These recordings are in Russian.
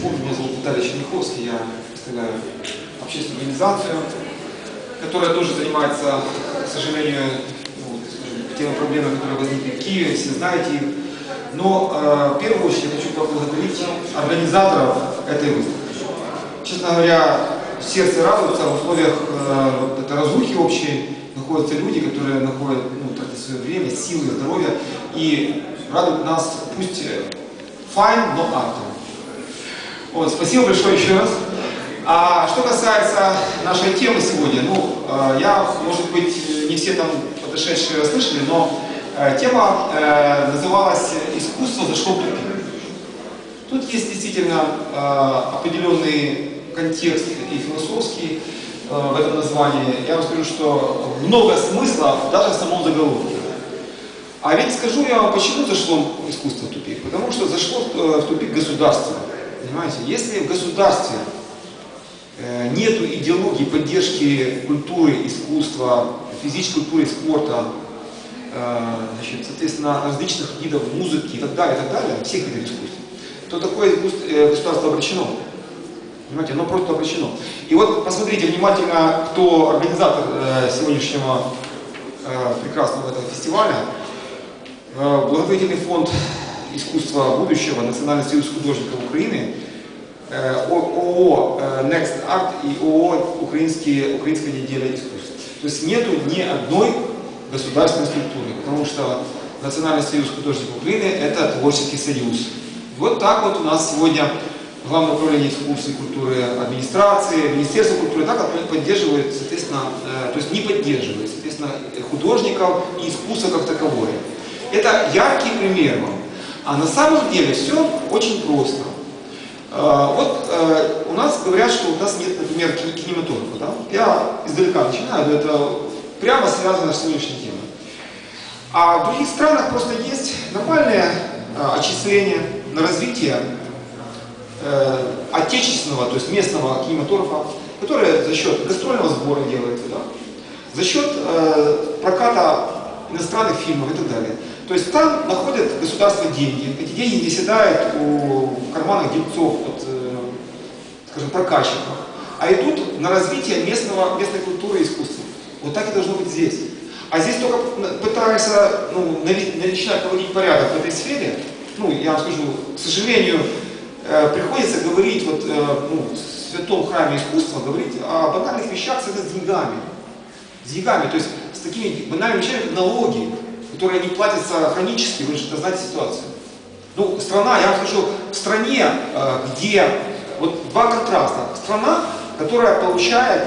знакомы, меня зовут Виталий Черняховский, я представляю общественную организацию, которая тоже занимается, к сожалению, теми проблемами, которые возникли в Киеве, все знаете их. Но в первую очередь я хочу поблагодарить организаторов этой выставки. Честно говоря, сердце радуется в условиях этой разрухи общей. Находятся люди, которые находят тратят свое время, силы, здоровье и радуют нас, пусть fine, но артом. Вот, спасибо большое еще раз. А что касается нашей темы сегодня, я, может быть, не все там подошедшие слышали, но тема называлась «Искусство зашло в тупик». Тут есть действительно определенный контекст и философский в этом названии. Я вам скажу, что много смысла даже в самом заголовке. А ведь скажу я вам, почему зашло искусство в тупик. Потому что зашло в тупик государство. Понимаете? Если в государстве нету идеологии поддержки культуры, искусства, физической культуры, спорта, соответственно, различных видов музыки и так далее, всех видов искусства, то такое государство обречено. Понимаете, оно просто обречено. И вот посмотрите внимательно, кто организатор сегодняшнего прекрасного этого фестиваля. Благотворительный фонд искусства будущего, Национальный союз художников Украины, ООО Next Art и ООО Украинская неделя искусств. То есть нету ни одной государственной структуры, потому что Национальный союз художников Украины – это творческий союз. Вот так вот у нас сегодня Главное управление искусства и культуры администрации, Министерство культуры так поддерживает, соответственно, то есть не поддерживает, соответственно, художников и искусство как таковое. Это яркий пример вам. А на самом деле все очень просто. Вот у нас говорят, что у нас нет, например, кинематографа. Да? Я издалека начинаю, но это прямо связано с сегодняшней темой. А в других странах просто есть нормальное отчисление на развитие отечественного, то есть местного кинематографа, которое за счет гастрольного сбора делается, да? За счет проката иностранных фильмов и так далее. То есть там находят государство деньги, эти деньги не седают в карманах дельцов, скажем, прокатчиков, а идут на развитие местной культуры и искусства. Вот так и должно быть здесь. А здесь только пытаются начинать наводить порядок в этой сфере. Я вам скажу, к сожалению, приходится говорить в святом храме искусства, говорить о банальных вещах, связанных с деньгами. С деньгами, то есть с такими банальными вещами, как налоги, которые не платятся хронически, вы же знаете ситуацию. Страна, я вам скажу, в стране, где два контраста. Страна, которая получает,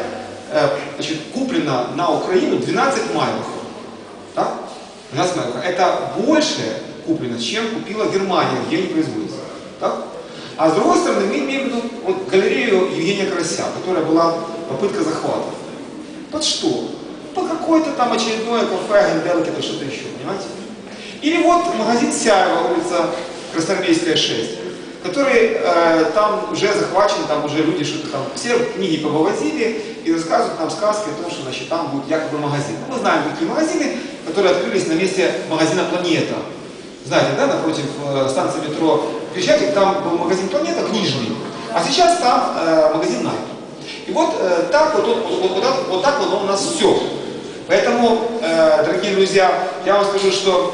куплена на Украину 12 майлов. Так? 12 майлов. Это больше куплено, чем купила Германия, где они производятся. Так? А с другой стороны, мы имеем в виду галерею Евгения Карася, которая была попытка захвата. Под что? По какое-то там очередное кафе, генделки, это что-то еще, понимаете? Или магазин Сяева, улица Красноармейская, 6, который там уже захвачен, там уже люди что-то там, все книги повывозили и рассказывают нам сказки о том, что там будет якобы магазин. Мы знаем такие магазины, которые открылись на месте магазина «Планета». Знаете, да, напротив станции метро Крещатик, там был магазин «Планета» книжный, а сейчас там магазин «Найт». И так вот у нас все. Поэтому, дорогие друзья, я вам скажу, что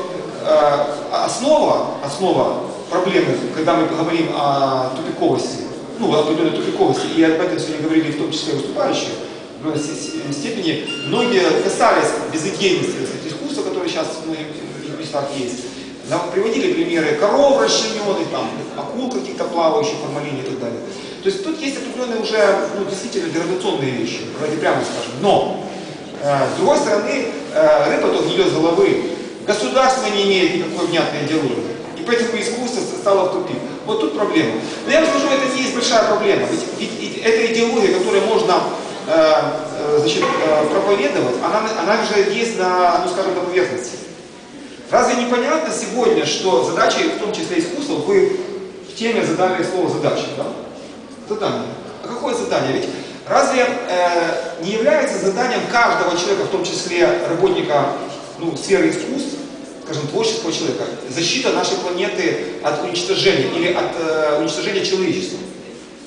основа проблемы, когда мы говорим о тупиковости, определенной тупиковости, и об этом сегодня говорили в том числе выступающие, в той степени многие касались безыдейности искусства, которое сейчас в многих местах есть. Нам приводили примеры коров расчлененных, акул каких-то плавающих, формалине и так далее. То есть тут есть определенные уже действительно деградационные вещи, давайте прямо скажем. Но, с другой стороны, рыба тут гниет с головы. Государство не имеет никакой внятной идеологии. И поэтому искусство стало в тупик. Вот тут проблема. Но я вам скажу, это не есть большая проблема. Ведь эта идеология, которую можно проповедовать, она уже есть на поверхности. Разве непонятно сегодня, что задача, в том числе искусства, вы в теме задали слово «задача», да? Задание. А какое задание? Ведь разве не является заданием каждого человека, в том числе работника сферы искусств, скажем, творческого человека, защита нашей планеты от уничтожения или от уничтожения человечества?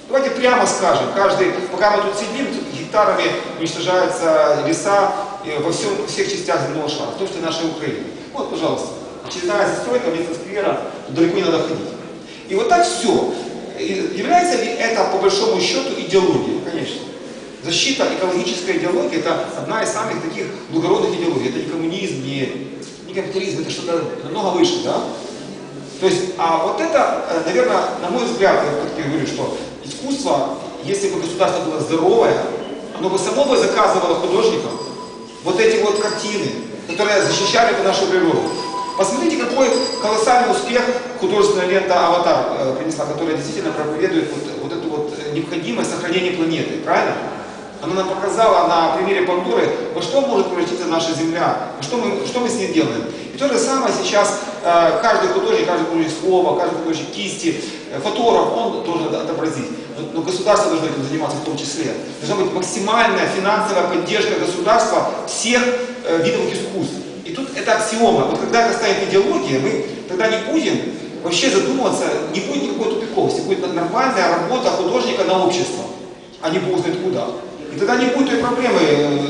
Давайте прямо скажем, пока мы тут сидим, тут гектарами уничтожаются леса во всех частях земного шара, в том числе нашей Украины. Вот, пожалуйста, очередная застройка вместо сквера, далеко не надо ходить. И вот так все. Является ли это, по большому счету, идеологией? Конечно. Защита, экологическая идеология – это одна из самых таких благородных идеологий. Это не коммунизм, не капитализм, это что-то намного выше, да? То есть, а вот это, наверное, на мой взгляд, я все-таки говорю, что искусство, если бы государство было здоровое, оно бы само бы заказывало художникам вот эти вот картины, которые защищали бы нашу природу. Посмотрите, какой колоссальный успех художественная лента «Аватар» принесла, которая действительно проповедует вот эту вот необходимость сохранения планеты, правильно? Она нам показала на примере Пандоры, во что может превратиться наша Земля, что мы с ней делаем. И то же самое сейчас каждый художник слова, каждый художник кисти, фотограф, он должен отобразить. Но государство должно этим заниматься в том числе. Должна быть максимальная финансовая поддержка государства всех видов искусств. И тут это аксиома. Вот когда это станет идеологией, мы тогда не будем вообще задумываться, не будет никакой тупиковости, будет нормальная работа художника на общество, а не бог знает куда. И тогда не будет той проблемы,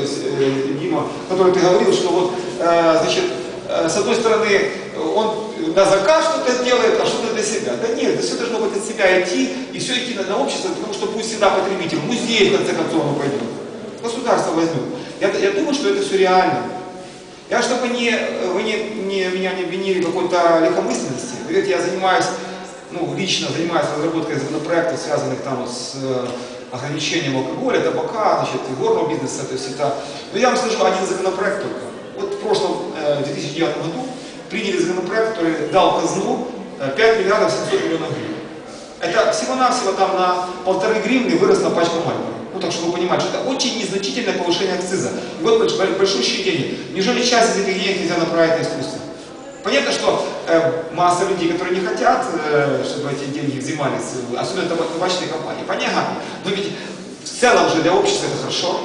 Дима, о которой ты говорил, что вот, значит, с одной стороны, он на заказ что-то делает, а что-то для себя. Да нет, это все должно быть от себя идти, и все идти на общество, потому что пусть всегда потребитель, музей, в конце концов, он пойдет. Государство возьмет. Я думаю, что это все реально. Я, чтобы вы меня не обвинили в какой-то легкомысленности, поверьте, я занимаюсь, лично занимаюсь разработкой законопроектов, связанных там с ограничением алкоголя, табака, значит, игорного бизнеса, то есть это... Но я вам скажу один законопроект только. Вот в прошлом, 2009 году, приняли законопроект, который дал казну 5 миллиардов 700 миллионов гривен. Это всего-навсего там на 1,5 гривны выросла пачка Мальборо. Так чтобы вы понимали, что это очень незначительное повышение акциза. И вот большущие деньги. Неужели часть из этих денег нельзя направить на искусство? Понятно, что масса людей, которые не хотят, чтобы эти деньги взимались, особенно табачные компании, понятно. Но ведь в целом же для общества это хорошо.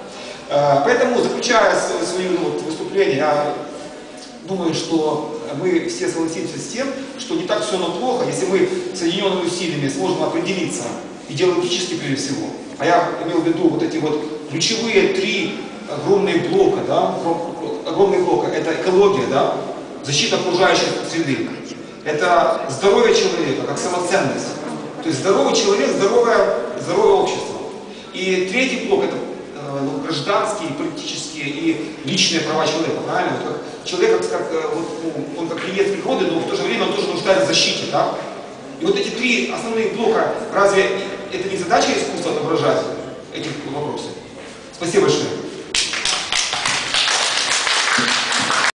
Поэтому, заключая свое выступление, я думаю, что мы все согласимся с тем, что не так все оно плохо, если мы соединенными усилиями сможем определиться идеологически прежде всего. А я имел в виду вот эти вот ключевые 3 огромные блока, да, огромные блока. Это экология, да, защита окружающей среды. Это здоровье человека, как самоценность. То есть здоровый человек, здоровое общество. И 3-й блок это гражданские, политические и личные права человека, правильно? Вот как человек, он как венец природы, но в то же время он тоже нуждается в защите, да? И вот эти 3 основных блока, разве это не задача искусства отображать эти вопросы? Спасибо большое.